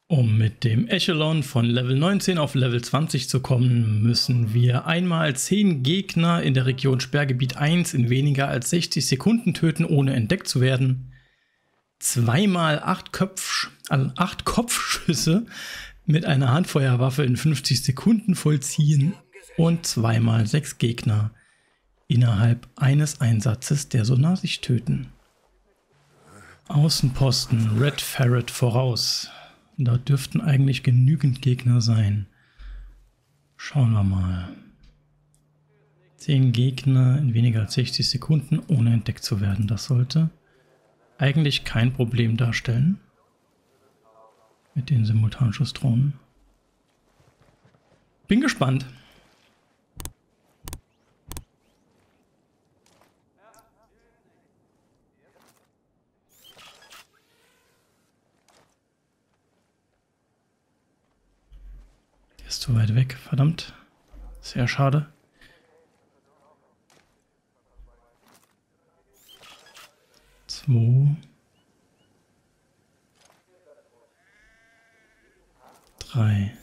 Um mit dem Echelon von Level 19 auf Level 20 zu kommen, müssen wir einmal 10 Gegner in der Region Sperrgebiet 1 in weniger als 60 Sekunden töten, ohne entdeckt zu werden. Zweimal 8 Kopfschüsse mit einer Handfeuerwaffe in 50 Sekunden vollziehen und zweimal 6 Gegner innerhalb eines Einsatzes der Sonarsicht töten. Außenposten Red Ferret voraus. Da dürften eigentlich genügend Gegner sein. Schauen wir mal. 10 Gegner in weniger als 60 Sekunden, ohne entdeckt zu werden. Das sollte eigentlich kein Problem darstellen. Mit den Simultanschussdrohnen. Bin gespannt. Ist zu weit weg, verdammt. Sehr schade. Zwei. 3.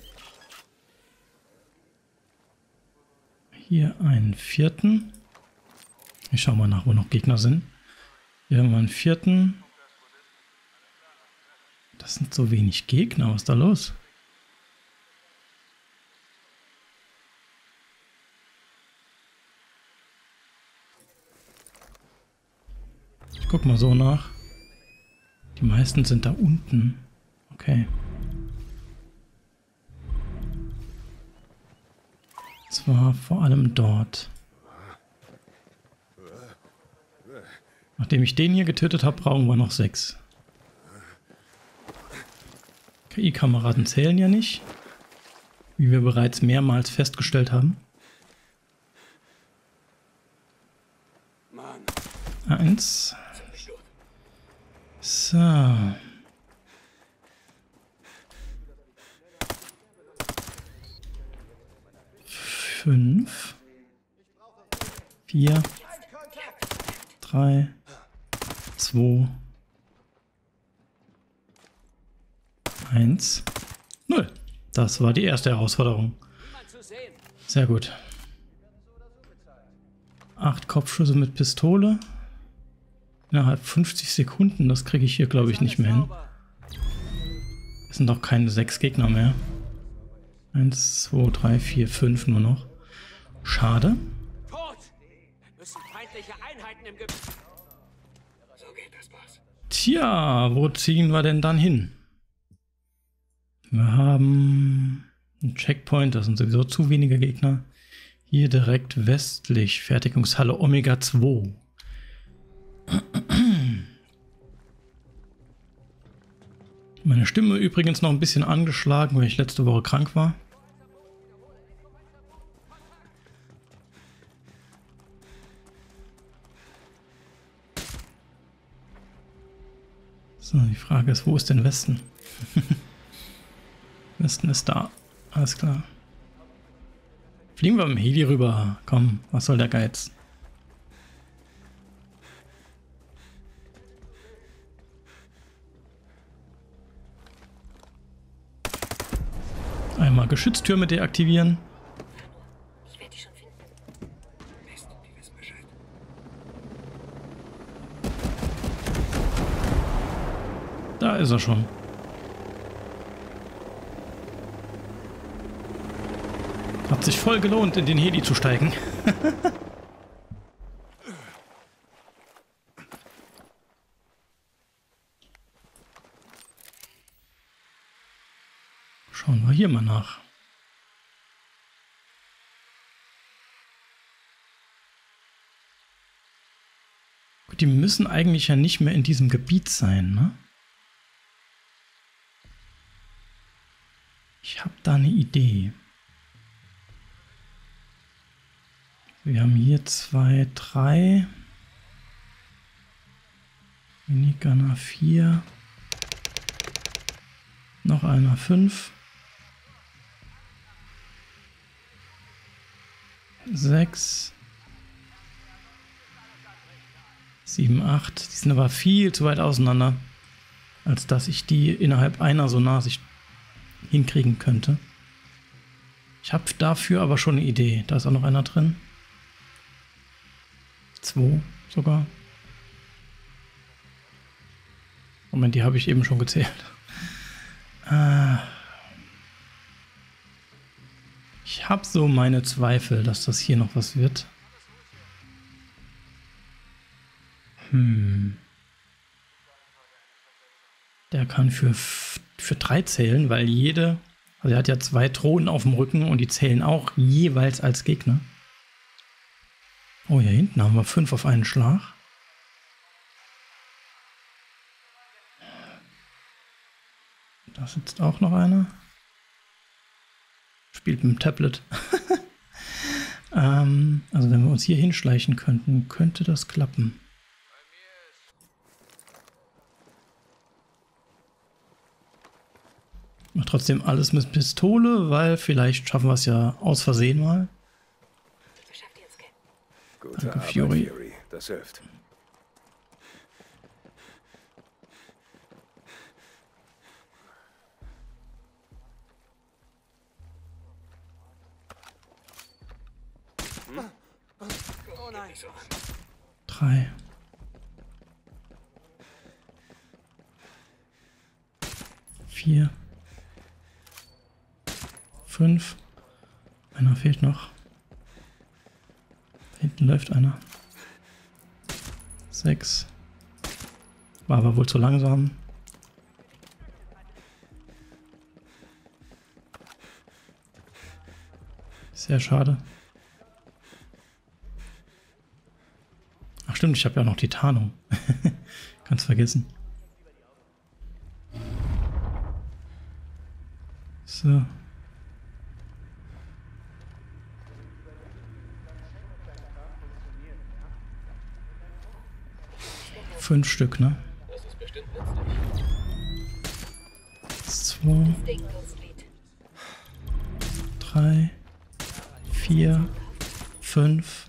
Hier einen 4. Ich schau mal nach, wo noch Gegner sind. Hier haben wir einen 4. Das sind so wenig Gegner. Was ist da los? Ich guck mal so nach. Die meisten sind da unten. Okay. Zwar vor allem dort. Nachdem ich den hier getötet habe, brauchen wir noch 6. KI-Kameraden zählen ja nicht. Wie wir bereits mehrmals festgestellt haben. 1. So. 5. 4. 3. 2. 1. 0. Das war die erste Herausforderung. Sehr gut. 8 Kopfschüsse mit Pistole. Innerhalb 50 Sekunden, das kriege ich hier, glaube ich, nicht mehr hin. Es sind doch keine 6 Gegner mehr. 1, 2, 3, 4, 5 nur noch. Schade. Tja, wo ziehen wir denn dann hin? Wir haben einen Checkpoint, das sind sowieso zu wenige Gegner. Hier direkt westlich, Fertigungshalle Omega 2. Meine Stimme übrigens noch ein bisschen angeschlagen, weil ich letzte Woche krank war. So, die Frage ist, wo ist denn Westen? Westen ist da. Alles klar. Fliegen wir mit dem Heli rüber. Komm, was soll der Geiz? Einmal Geschütztürme deaktivieren. Ich werde die schon finden. Mist, die wissen Bescheid. Da ist er schon. Hat sich voll gelohnt, in den Heli zu steigen. Schauen wir hier mal nach. Gut, die müssen eigentlich ja nicht mehr in diesem Gebiet sein, ne? Ich habe da eine Idee. Wir haben hier 2, 3. Minigunner 4. Noch einer 5. 6. 7, 8. Die sind aber viel zu weit auseinander, als dass ich die innerhalb einer Sonarsicht hinkriegen könnte. Ich habe dafür aber schon eine Idee. Da ist auch noch einer drin. 2 sogar. Moment, die habe ich eben schon gezählt. Ich habe so meine Zweifel, dass das hier noch was wird. Der kann für 3 zählen, weil jede... Also er hat ja 2 Thronen auf dem Rücken und die zählen auch jeweils als Gegner. Oh, hier hinten haben wir 5 auf einen Schlag. Da sitzt auch noch einer. Spielt mit dem Tablet. Also wenn wir uns hier hinschleichen könnten, könnte das klappen. Mach trotzdem alles mit Pistole, weil vielleicht schaffen wir es ja aus Versehen mal. Gute Danke, Arbeit, Fury. Fury. Das hilft. Oh nein. 3. 4. 5. Einer fehlt noch. Da hinten läuft einer. 6. War aber wohl zu langsam. Sehr schade. Ach stimmt, ich habe ja noch die Tarnung. Ganz vergessen. So. Fünf Stück, ne? Das ist bestimmt nützlich. 2, 3, 4, 5.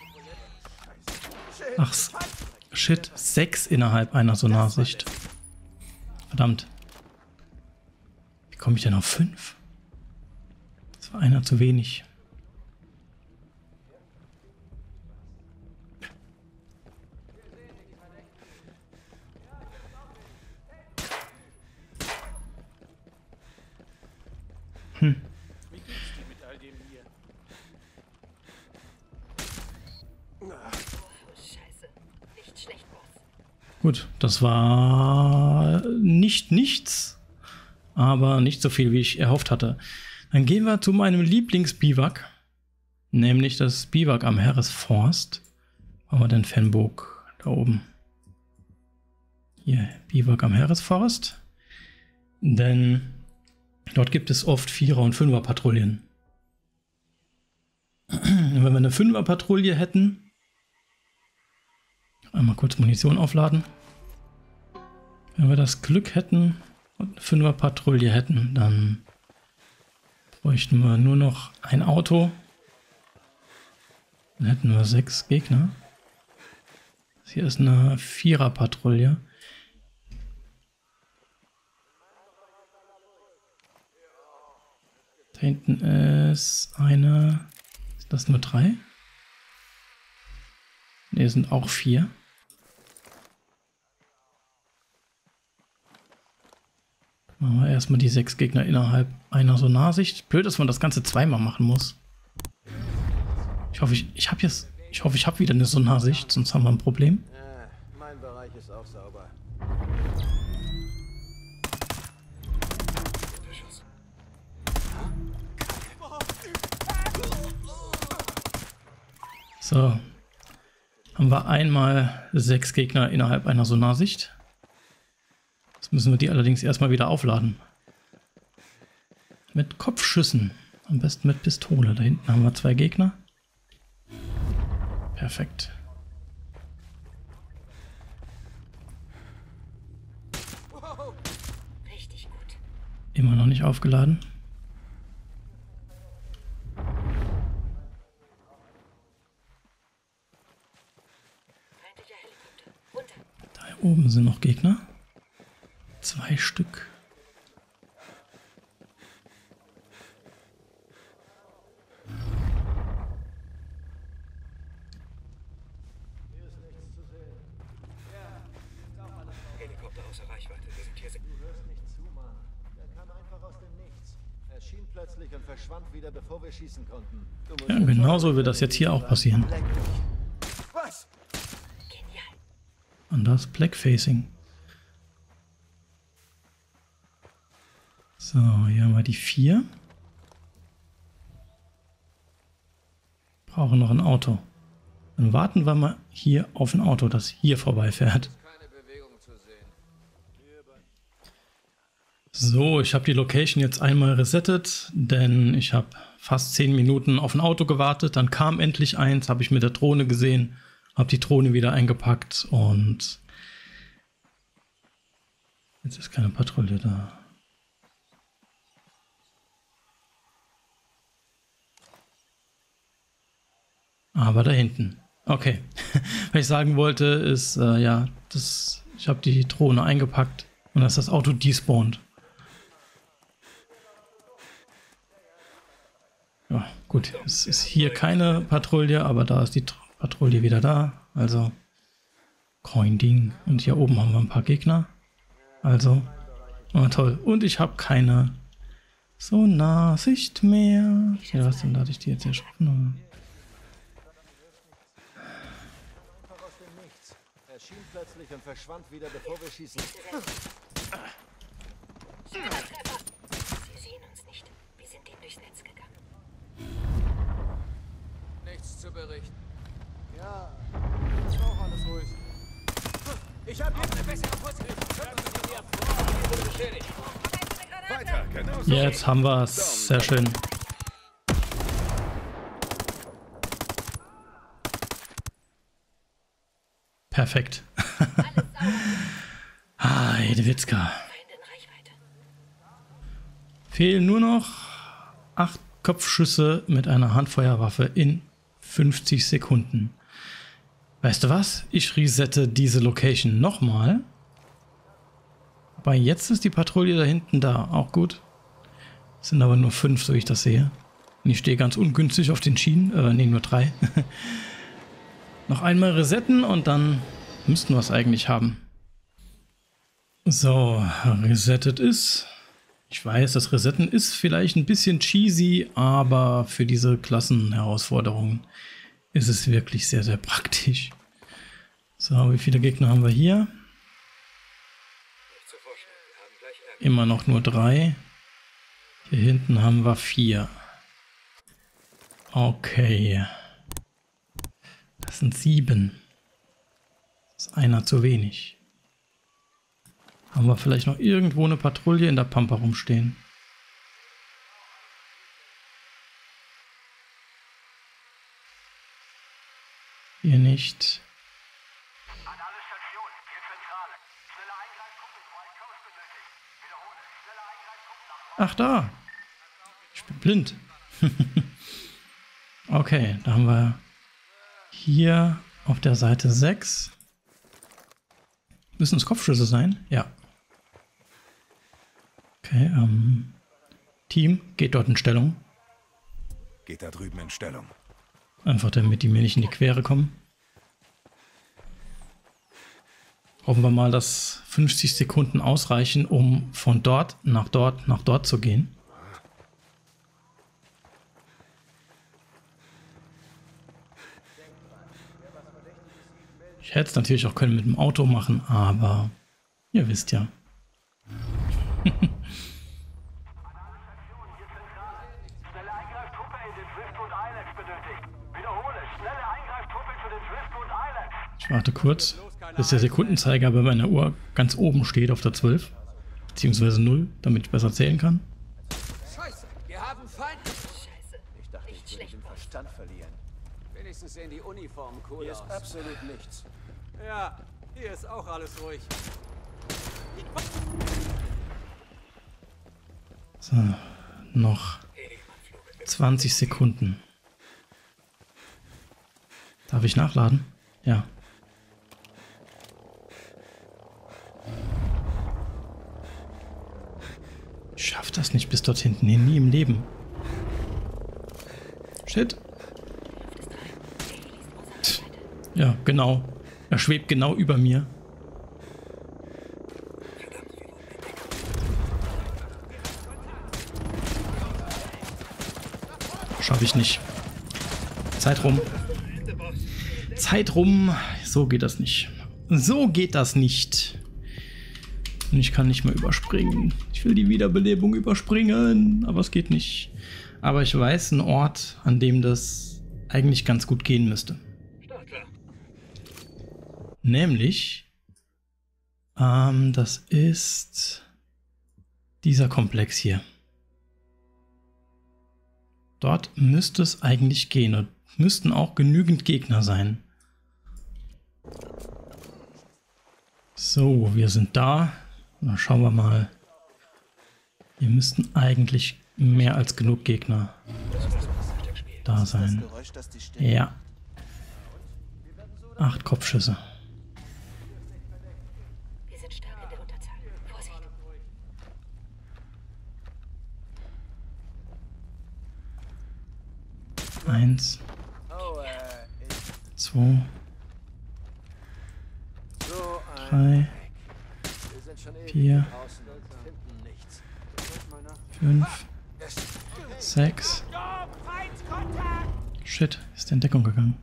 Ach, shit. 6 innerhalb einer Sonarsicht. Verdammt. Wie komme ich denn auf 5? Das war einer zu wenig. Scheiße. Nicht schlecht, Boss. Gut, das war nicht nichts, aber nicht so viel, wie ich erhofft hatte. Dann gehen wir zu meinem Lieblingsbiwak, nämlich das Biwak am Heeresforst. Wo haben wir denn Fenburg? Da oben. Hier, Biwak am Heeresforst. Denn dort gibt es oft 4er- und 5er-Patrouillen. Wenn wir eine 5er-Patrouille hätten, einmal kurz Munition aufladen. Wenn wir das Glück hätten und eine 5er-Patrouille hätten, dann bräuchten wir nur noch ein Auto. Dann hätten wir 6 Gegner. Das hier ist eine 4er-Patrouille. Da hinten ist eine... Ist das nur 3? Ne, sind auch 4. Machen wir erstmal die 6 Gegner innerhalb einer Sonarsicht. Blöd, dass man das Ganze zweimal machen muss. Ich hoffe, ich habe wieder eine Sonarsicht, sonst haben wir ein Problem. Ja, mein Bereich ist auch sauber. So. Haben wir einmal 6 Gegner innerhalb einer Sonarsicht. Jetzt müssen wir die allerdings erstmal wieder aufladen. Mit Kopfschüssen. Am besten mit Pistole. Da hinten haben wir 2 Gegner. Perfekt. Richtig gut. Immer noch nicht aufgeladen. Feindlicher Helikopter. Runter. Da oben sind noch Gegner. 2 Stück. und verschwand wieder, bevor wir schießen konnten. Ja, genauso wird das jetzt hier auch passieren. Was? Genial. Und das Blackfacing. So, hier haben wir die 4. Brauchen noch ein Auto. Dann warten wir mal hier auf ein Auto, das hier vorbeifährt. Keine Bewegung zu sehen. So, ich habe die Location jetzt einmal resettet, denn ich habe fast 10 Minuten auf ein Auto gewartet. Dann kam endlich eins, habe ich mit der Drohne gesehen, habe die Drohne wieder eingepackt und jetzt ist keine Patrouille da. Aber da hinten. Okay. Was ich sagen wollte ist, ja, ich habe die Drohne eingepackt und das Auto despawned. Ja, gut. Es ist hier keine Patrouille, aber da ist die Patrouille wieder da. Also, Coin-Ding. Und hier oben haben wir ein paar Gegner. Also, oh, toll. Und ich habe keine Sonarsicht mehr. Ja, was denn? Da hatte ich die jetzt erschaffen? Aus dem Nichts. Erschien plötzlich und verschwand wieder, bevor wir schießen. Sie sehen uns nicht. Wir sind ihnen durchs Netz gegangen. Nichts zu berichten. Ja, ist auch alles ruhig. Ich habe jetzt eine bessere Position. Wurde beschädigt. Weiter, genau so. Jetzt haben wir es. Sehr schön. Perfekt. Heidewitzka. Feind in Reichweite. Fehlen nur noch 8 Kopfschüsse mit einer Handfeuerwaffe in 50 Sekunden. Weißt du was? Ich resette diese Location nochmal. Aber jetzt ist die Patrouille da hinten da. Auch gut. Es sind aber nur 5, so ich das sehe. Und ich stehe ganz ungünstig auf den Schienen. Ne, nur 3. Noch einmal resetten und dann müssten wir es eigentlich haben. So, resettet ist. Ich weiß, das Resetten ist vielleicht ein bisschen cheesy, aber für diese Klassenherausforderungen ist es wirklich sehr, sehr praktisch. So, wie viele Gegner haben wir hier? Immer noch nur 3. Hier hinten haben wir 4. Okay. Das sind 7. Das ist einer zu wenig. Haben wir vielleicht noch irgendwo eine Patrouille in der Pampa rumstehen? Hier nicht. An alle Stationen, hier Zentrale. Schnelle Eingreiftruppe in White Coast benötigt. Wiederhole, schnelle Eingreiftruppe nach Ach da! Ich bin blind. Okay, da haben wir hier auf der Seite 6. Müssen es Kopfschüsse sein? Ja. Okay, Team, geht dort in Stellung. Geht da drüben in Stellung. Einfach damit die mir nicht in die Quere kommen. Hoffen wir mal, dass 50 Sekunden ausreichen, um von dort nach dort zu gehen. Ich hätte es natürlich auch können mit dem Auto machen, aber ihr wisst ja. Schnelle Eingreiftruppe in den Driftwood Islands benötigt. Wiederhole, schnelle Eingreiftruppe zu den Driftwood Islands. Ich warte kurz, bis der Sekundenzeiger bei meiner Uhr ganz oben steht auf der 12. Beziehungsweise 0, damit ich besser zählen kann. Scheiße, wir haben Feind. Scheiße. Ich dachte, Nicht ich würde schlecht, den Boss. Verstand verlieren. Wenigstens sehen die Uniformen cool Hier ist aus. absolut nichts. Ja, hier ist auch alles ruhig. So, noch 20 Sekunden. Darf ich nachladen? Ja. Ich schaff das nicht bis dort hinten hin, nie im Leben. Shit. Ja, genau. Er schwebt genau über mir. Schaffe ich nicht. Zeit rum. Zeit rum. So geht das nicht. So geht das nicht. Und ich kann nicht mehr überspringen. Ich will die Wiederbelebung überspringen, aber es geht nicht. Aber ich weiß einen Ort, an dem das eigentlich ganz gut gehen müsste. Nämlich, das ist dieser Komplex hier. Dort müsste es eigentlich gehen und müssten auch genügend Gegner sein. So, wir sind da. Dann schauen wir mal. Hier müssten eigentlich mehr als genug Gegner da sein. Ja. 8 Kopfschüsse. Wir sind stark in der Unterzahl. Vorsicht. 1, 2, 3, 4, 5, 6. Shit, ist der in Deckung gegangen.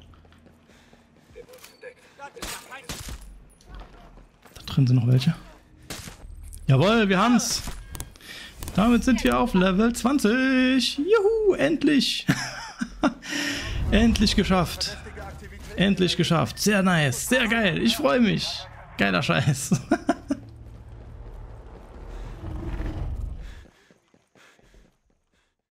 Da drin sind noch welche. Jawohl, wir haben's. Damit sind wir auf Level 20. Juhu, endlich. Endlich geschafft. Endlich geschafft. Sehr nice, sehr geil. Ich freue mich. Geiler Scheiß.